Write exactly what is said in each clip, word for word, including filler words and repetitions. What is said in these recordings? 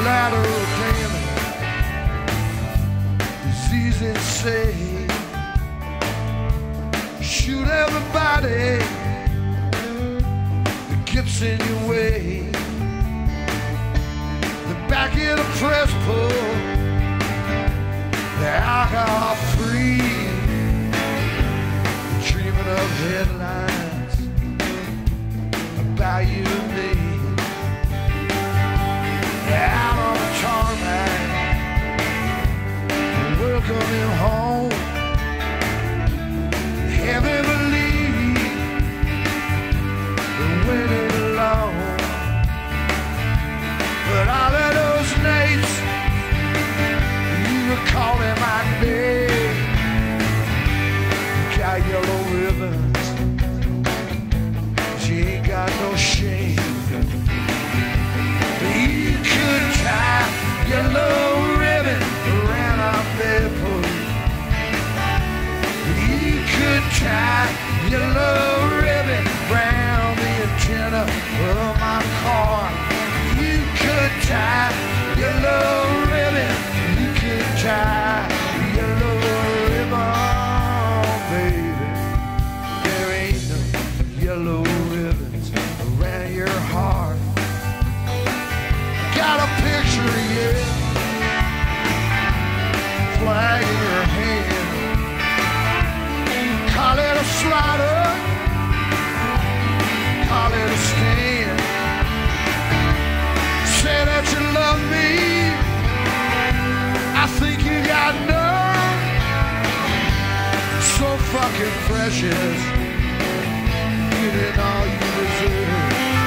Collateral damage is easy to say. Shoot everybody that gets in your way. The back of the press pull, the alcohol free, dreaming of headlines about you and me. Out on the tarmac, welcoming home. Heaven believe we're winning alone. But all of those nights you were calling my name, got yellow ribbons, she ain't got no shame. You could tie yellow ribbon around our bedpost. You could tie yellow ribbon round the antenna of my car. You could tie yellow ribbon. You could tie yellow ribbon, baby. There ain't no yellow ribbons around your heart. Got a picture of you, flag in your hand. Call it a slaughter, call it a stand. Say that you love me, I think you got nerve. So fucking precious, you did all you deserve.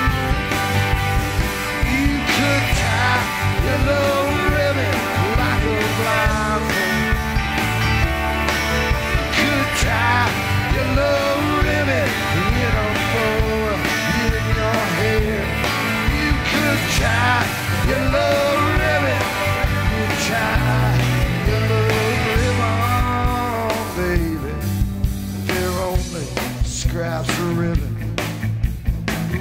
You could tie yellow ribbon like a blindfold. Could tie yellow ribbon in a bow in your hair. You could tie yellow ribbon. You tie yellow ribbon, baby. They're only scraps of ribbon.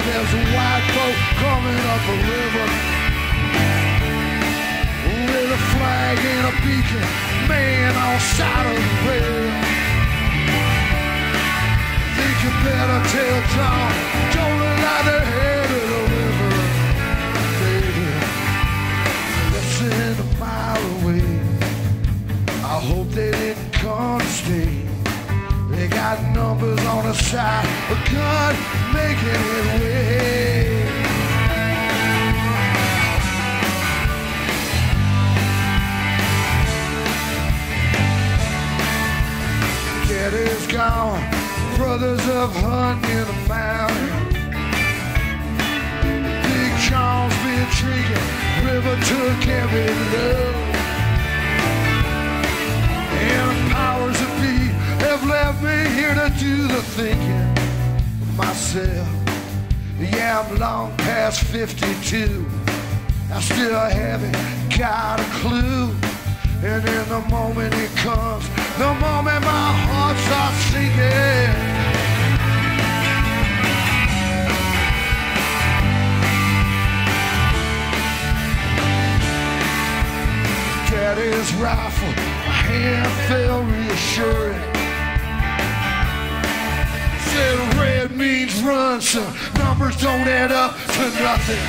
There's a white boat coming up a river with a flag and a beacon, man on side of the rail. Think you better tell John, don't look like they're headed a river, baby. Less than a mile away. I hope they didn't come to stay. They got numbers on the side, a gun making it way. Daddy's gone, brothers of hunt in the mountain. Big John's been drinking, river took every love. And the powers that be have left me here to do the thinking myself. Yeah, I'm long past fifty-two. I still haven't got a clue. And in the moment it comes, the moment my heart starts sinking, Daddy's rifle, my hand felt reassuring. Said red means run, so numbers don't add up to nothing.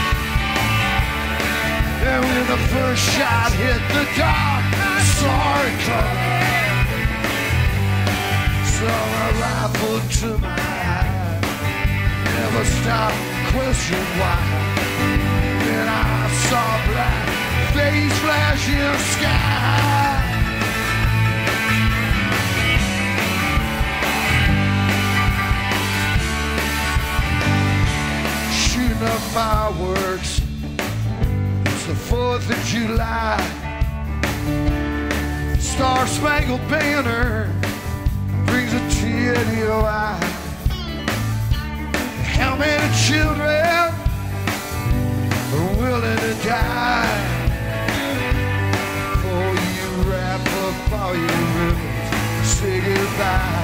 And when the first shot hit the dark, I saw it coming. So I rifled to my eye, never stopped question why. Then I saw black face flash in the sky. Shooting up fireworks, it's the fourth of July. Star-Spangled Banner brings a tear to your eye. How many children are willing to die before you wrap up all your ribbons and say goodbye?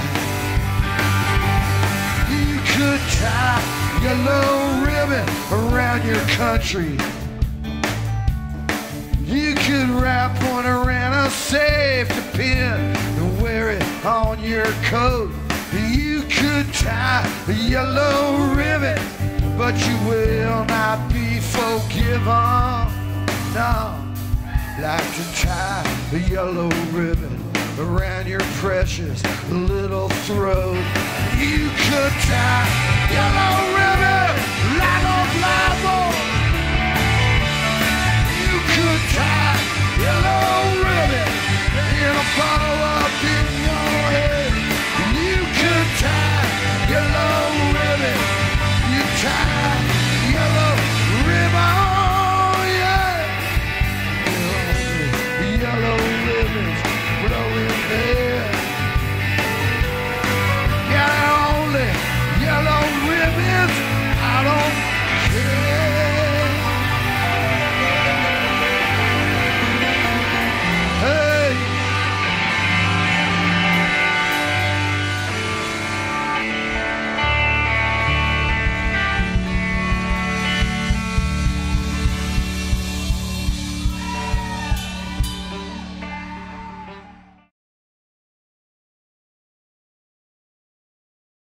You could tie a yellow ribbon around your country. You could wrap one around a safety pin and wear it on your coat. You could tie a yellow ribbon, but you will not be forgiven. No, like to tie a yellow ribbon around your precious little throat. You could tie a yellow ribbon like a Bible. You could tie a yellow ribbon in a bottle up in your head. You could tie a yellow ribbon. You tie